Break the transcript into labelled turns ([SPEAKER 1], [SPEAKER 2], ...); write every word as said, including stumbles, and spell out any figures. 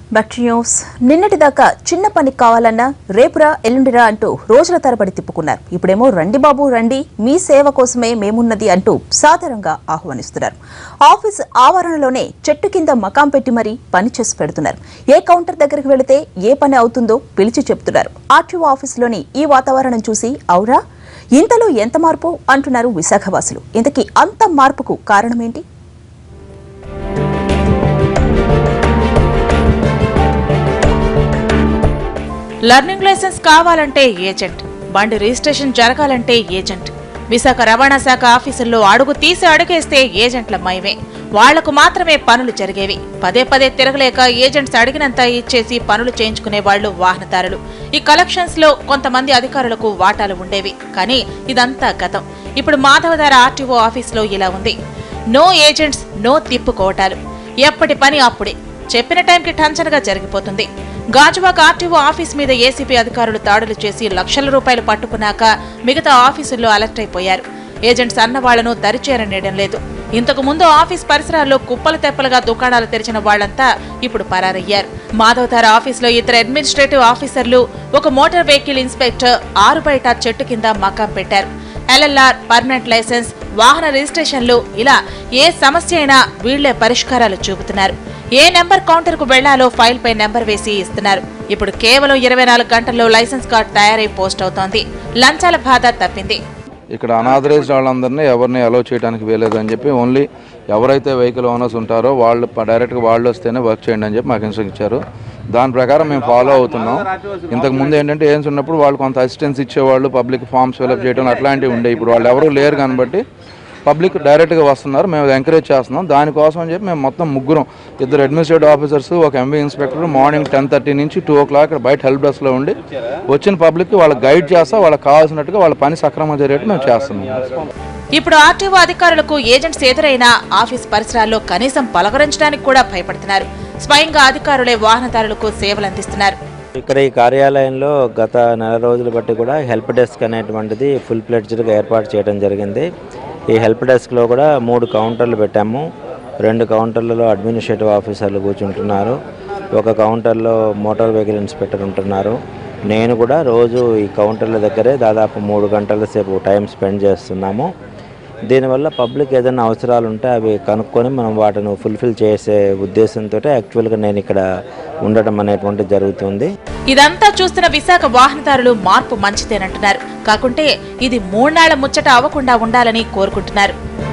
[SPEAKER 1] Back to news. నిన్నటిదాకా చిన్న పని కావాలన్నా రేపురా ఎల్లుండిరా అంటూ రోజుల తరబడి తిప్పుకున్నారు. ఇప్పుడేమో రండి బాబు రండి, మీ సేవ కోసమే మేమున్నది అంటూ సాధారణంగా ఆహ్వానిస్తున్నారు. ఆఫీస్ ఆవరణలోనే చెట్టు కింద మకాం పెట్టి మరీ పని చేసి పెడుతున్నారు. ఏ కౌంటర్ దగ్గరికి వెళితే ఏ పని అవుతుందో పిలిచి చెప్తున్నారు. ఆర్టీఓ ఆఫీసులోని ఈ వాతావరణం చూసి ఔరా ఇంతలో ఎంత మార్పు అంటున్నారు విశాఖవాసులు. ఇంతకీ అంత మార్పుకు కారణమేంటి?
[SPEAKER 2] లర్నింగ్ లైసెన్స్ కావాలంటే ఏజెంట్, బండి రిజిస్ట్రేషన్ జరగాలంటే ఏజెంట్. విశాఖ రవాణా శాఖ ఆఫీసుల్లో అడుగు తీసి అడుగేస్తే ఏజెంట్ల మయమే. వాళ్లకు మాత్రమే పనులు జరిగేవి. పదే పదే తిరగలేక ఏజెంట్స్ అడిగినంత ఇచ్చేసి పనులు చేయించుకునే వాళ్లు వాహనదారులు. ఈ కలెక్షన్స్ లో కొంతమంది అధికారులకు వాటాలు ఉండేవి. కానీ ఇదంతా గతం. ఇప్పుడు మాధవధార ఆర్టీఓ ఆఫీసులో ఇలా ఉంది. నో ఏజెంట్స్, నో తిప్పుకోవటాలు. ఎప్పటి పని అప్పుడే, చెప్పిన టైంకి టంచనగా జరిగిపోతుంది. గాజువాక ఆర్టీఓ ఆఫీస్ మీద ఏసీపీ అధికారులు దాడులు చేసి లక్షల రూపాయలు పట్టుకున్నాక మిగతా ఆఫీసుల్లో అలర్ట్ అయిపోయారు. ఏజెంట్స్ అన్న వాళ్లను దరిచేరనేయడం లేదు. ఇంతకు ముందు ఆఫీస్ పరిసరాల్లో కుప్పలు తెప్పలుగా దుకాణాలు తెరిచిన వాళ్లంతా ఇప్పుడు పరారయ్యారు. మాధవధార ఆఫీసులో ఇద్దరు అడ్మినిస్ట్రేటివ్ ఆఫీసర్లు, ఒక మోటార్ వెహికల్ ఇన్స్పెక్టర్ ఆరు బయట చెట్టు కింద మకాం పెట్టారు. ఎల్ఎల్ఆర్, పర్మనెంట్ లైసెన్స్, వాహన రిజిస్ట్రేషన్లు, ఇలా ఏ సమస్య అయినా వీళ్లే పరిష్కారాలు చూపుతున్నారు. ఏ నెంబర్ కౌంటర్ కు వెళ్లాలో ఫైల్ పై నెంబర్ వేసి ఇస్తున్నారు. ఇప్పుడు కేవలం ఇరవై నాలుగు గంటల్లో లైసెన్స్ కార్డు తయారై పోస్ట్ అవుతోంది. లంచాల బాధ తప్పింది.
[SPEAKER 3] ఇక్కడ అనాథరైజ్డ్ వాళ్ళందరినీ ఎవరిని అలౌ చేయడానికి వీలేదని చెప్పి ఓన్లీ ఎవరైతే వెహికల్ ఓనర్స్ ఉంటారో వాళ్ళు డైరెక్ట్గా వాళ్ళు వస్తేనే వర్క్ చేయండి అని చెప్పి మాకు ఇన్స్ట్రక్షన్ ఇచ్చారు. దాని ప్రకారం మేము ఫాలో అవుతున్నాం. ఇంతకు ముందు ఏంటంటే ఏమ్స్ ఉన్నప్పుడు వాళ్ళు కొంత అసిస్టెన్స్ ఇచ్చేవాళ్ళు, పబ్లిక్ ఫామ్స్ ఫిల్అప్ చేయడం అట్లాంటివి ఉండే. ఇప్పుడు వాళ్ళు ఎవరు లేరు కాబట్టి పబ్లిక్ డైరెక్ట్గా వస్తున్నారు. మేము ఎంకరేజ్ చేస్తున్నాం. దానికోసం అని చెప్పి మేము మొత్తం ముగ్గురం, ఇద్దరు అడ్మినిస్ట్రేటివ్ ఆఫీసర్స్, ఒక MB inspector morning ten thirty నుంచి టూ ఓ క్లాక్ బయట హెల్ప్ డెస్క్లో ఉండి వచ్చిన పబ్లిక్కి వాళ్ళకి గైడ్ చేస్తా, వాళ్ళకి కావాల్సినట్టుగా వాళ్ళ పని సక్రమంగా జరిగేట్టు మేము చేస్తున్నాం.
[SPEAKER 2] ఇప్పుడు ఆర్టీఓ అధికారులకు ఏజెంట్స్ ఎదురైనా ఆఫీస్ పరిసరాల్లో కనీసం పలకరించడానికి కూడా భయపడుతున్నారు. స్వయంగా అధికారులే వాహనదారులకు సేవలు అందిస్తున్నారు.
[SPEAKER 4] ఇక్కడ ఈ కార్యాలయంలో గత నెల రోజులు బట్టి కూడా హెల్ప్ డెస్క్ అనేటువంటిది ఫుల్ ప్లెడ్జ్డ్గా ఏర్పాటు చేయడం జరిగింది. ఈ హెల్ప్ డెస్క్లో కూడా మూడు కౌంటర్లు పెట్టాము. రెండు కౌంటర్లలో అడ్మినిస్ట్రేటివ్ ఆఫీసర్లు కూర్చుంటున్నారు. ఒక కౌంటర్లో మోటార్ వెహికల్ ఇన్స్పెక్టర్ ఉంటున్నారు. నేను కూడా రోజు ఈ కౌంటర్ల దగ్గరే దాదాపు మూడు గంటల సేపు టైం స్పెండ్ చేస్తున్నాము. దీనివల్ల పబ్లిక్ ఏదైనా అవసరాలు ఉంటే అవి కనుక్కొని మనం వాటిని ఫుల్ఫిల్ చేసే ఉద్దేశంతో యాక్చువల్గా నేను ఇక్కడ ఉండడం అనేటువంటి జరుగుతుంది.
[SPEAKER 2] ఇదంతా చూస్తున్న విశాఖ వాహనదారులు మార్పు మంచిదేనంటున్నారు. కాకుంటే ఇది మూడు నాళ్ల ముచ్చట అవ్వకుండా ఉండాలని కోరుకుంటున్నారు.